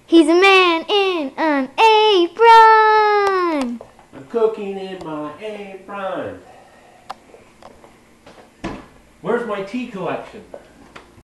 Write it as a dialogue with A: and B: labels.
A: He's a man in an apron.
B: I'm cooking in my apron. Where's my tea collection?